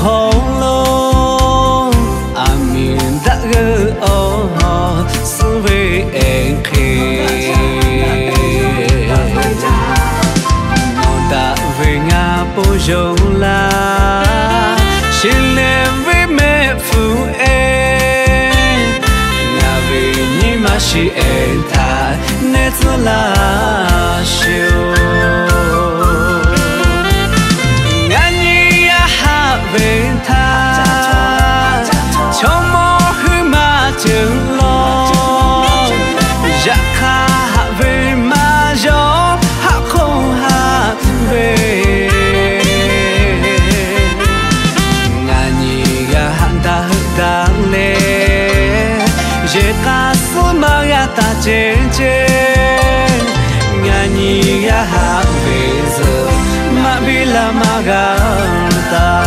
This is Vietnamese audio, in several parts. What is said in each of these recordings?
holo amin đã gỡ xuống về em khi non đã về ngã bố dâu la xin em với mẹ phụ em ngã về nhí mà chỉ em thà nét gió la siêu về tha trong mơ hư mà trường lo dạ kha hạ về mà gió hạ không hạ về ngà nhì gà hạn ta hư đáng lệ dễ ca số mà gà ta trên trên ngà nhì gà hạ về giờ mà vì là mà gà ta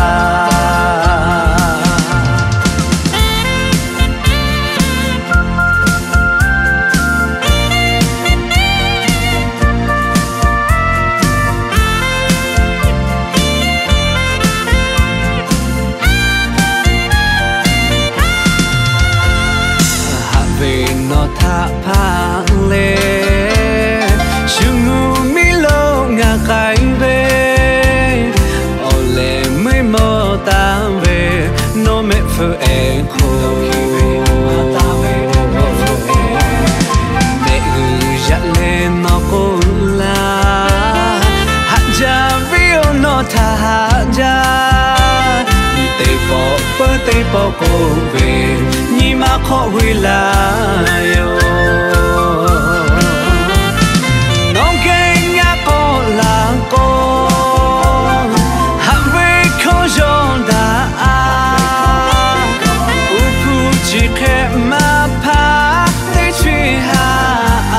về nó tha phá lệ sương mù mi lâu ngả cay về ô lệ mới mơ ta về nó mẹ phơ em khô mẹ gửi dặn lên nó cô là hạn cha viêu nó tha hạn cha tây bỏ cô về nhí mà khó huy là yêu nông kênh nhà cô là cô hạn về khó dọn đã u phụ chỉ khẽ mà phá để truy hạ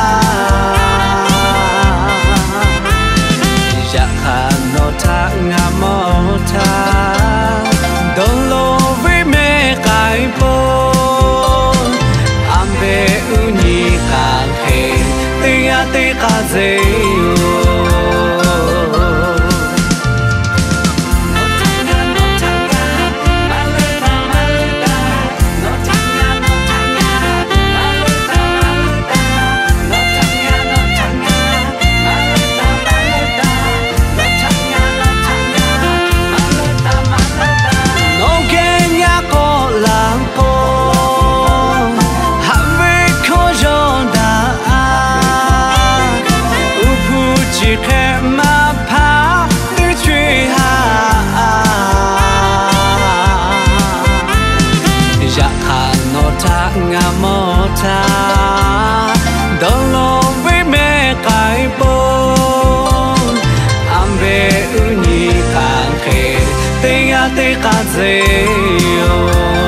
dạ khả nó thả ngà mò thả don't lo với mẹ cái bồn am về uni càng khê tình à tình cả dễ khẽ mà phá để truy hạ dạ khả nó thả ngà mò thả đón lo với mẹ cái bồn am về ưu nhì càng khê tình à tình cả dễ